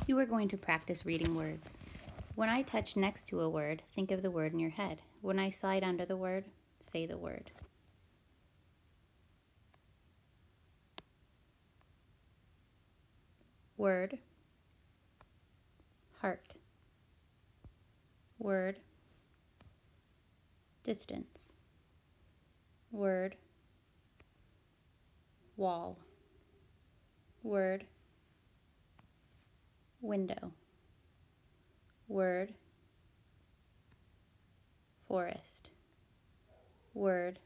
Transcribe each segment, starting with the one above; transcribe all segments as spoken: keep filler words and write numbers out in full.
You are going to practice reading words. When I touch next to a word, think of the word in your head. When I slide under the word, say the word. Word, heart. Word, distance. Word, wall. Word, window. Word, forest. Word,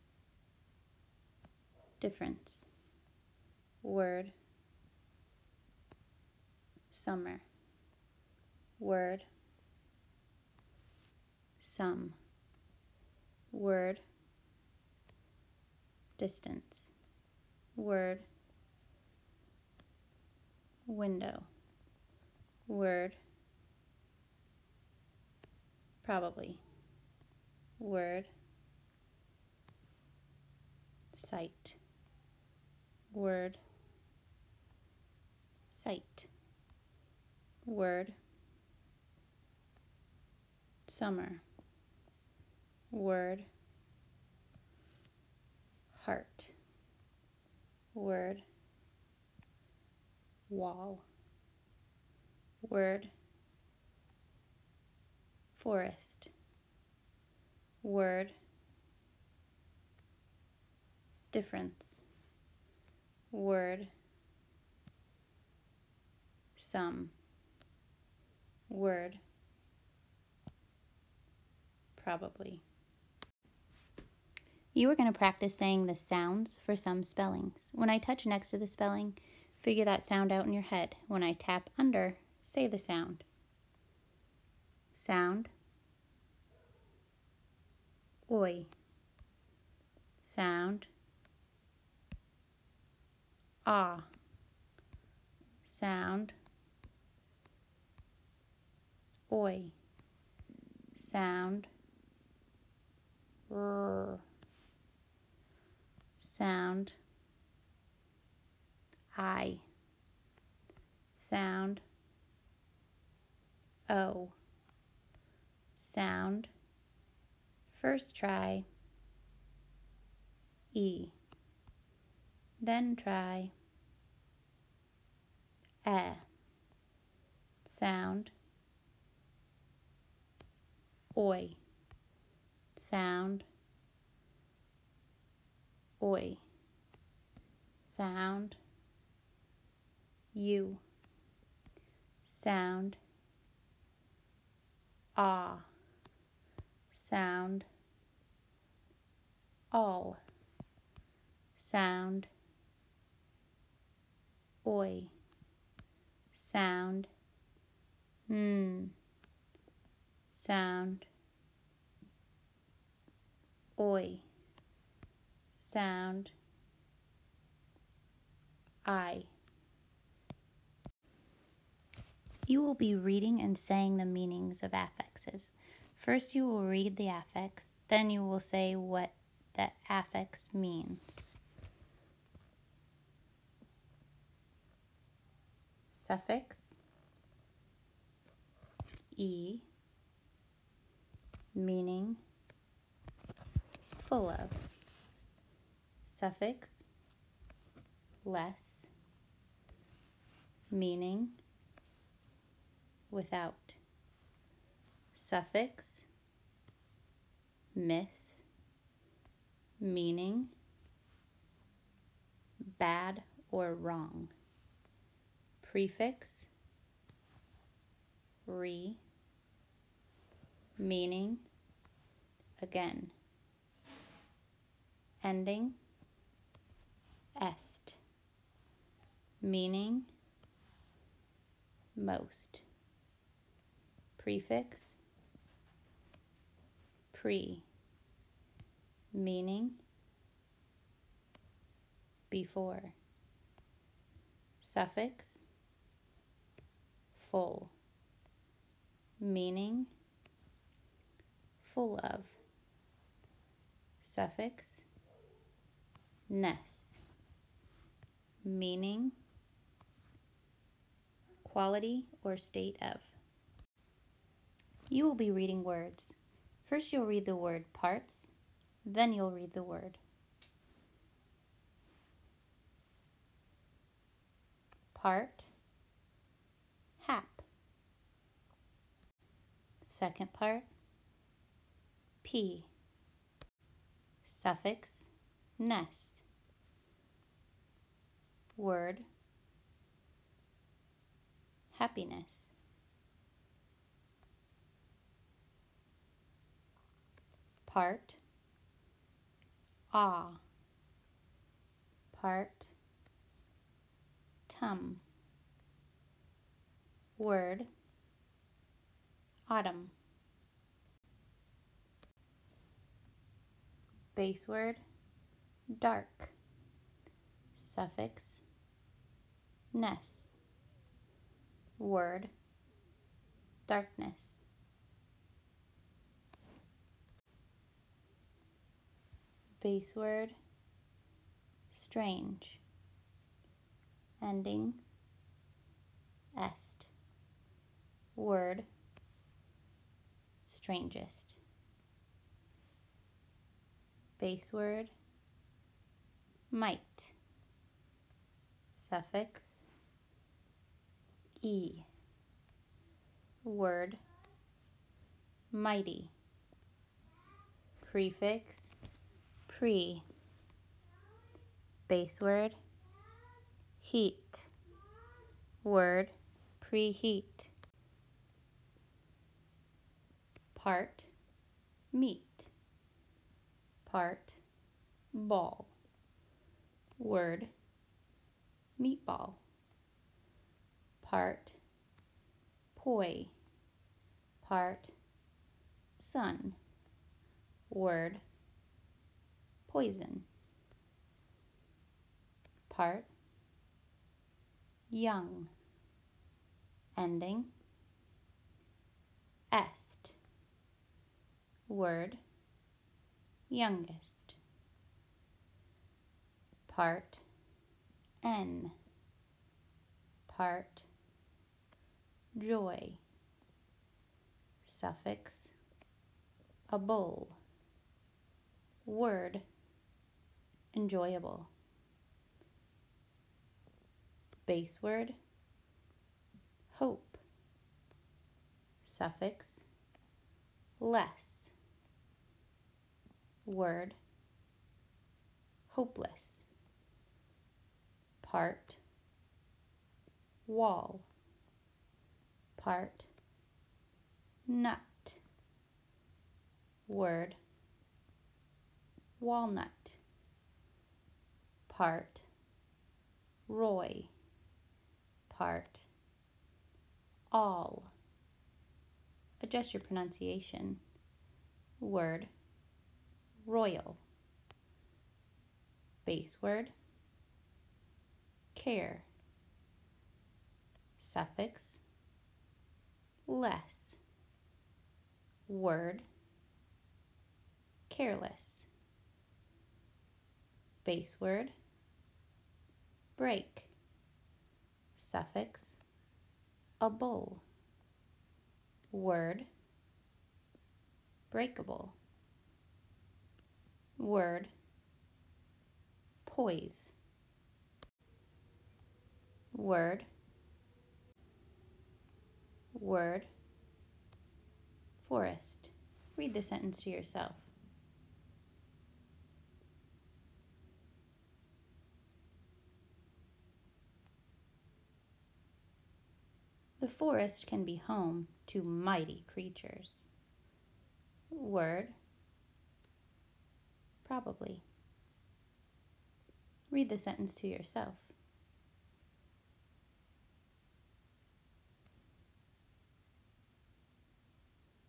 difference. Word, summer. Word, sum. Word, distance. Word, window. Word, probably. Word, sight. Word, sight. Word, summer. Word, heart. Word, wall. Word, forest. Word, difference. Word, sum. Word, probably. You are going to practice saying the sounds for some spellings. When I touch next to the spelling, figure that sound out in your head. When I tap under, say the sound. Sound, oi. Sound, ah. Sound, oi. Sound, r. Sound, I. Sound, o. Sound, first try, e. Then try, eh. Sound, oi. Sound, oi. Sound, you. Sound, ah. Sound, all. Sound, oi. Sound, mm. Sound, oi. Sound, I. You will be reading and saying the meanings of affixes. First you will read the affix, then you will say what that affix means. Suffix, e, meaning, full of. Suffix, less, meaning, without. Suffix, miss, meaning, bad or wrong. Prefix, re, meaning, again. Ending, est, meaning, most. Prefix, pre, meaning, before. Suffix, full, meaning, full of. Suffix, ness, meaning, quality or state of. You will be reading words. First you'll read the word parts, then you'll read the word. Part, hap. Second part, p. Suffix, nest. Word, happiness. Part, ah. Part, tum. Word, autumn. Base word, dark. Suffix, ness. Word, darkness. Base word, strange. Ending, est. Word, strangest. Base word, might. Suffix, e. Word, mighty. Prefix, pre. Base word, heat. Word, preheat. Part, meat. Part, ball. Word, meatball. Part, poi. Part, sun. Word, poison. Part, young. Ending, est. Word, youngest. Part, n. Part, joy. Suffix, a bull. Word, enjoyable. Base word, hope. Suffix, less. Word, hopeless. Part, wall. Part, nut. Word, walnut. Part, Roy. Part, all. Adjust your pronunciation. Word, royal. Base word, care. Suffix, less. Word, careless. Base word, break. Suffix, a bull. Word, breakable. Word, poise. Word, word, forest. Read the sentence to yourself. The forest can be home to mighty creatures. Word, probably. Read the sentence to yourself.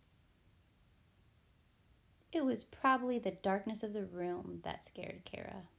It was probably the darkness of the room that scared Kara.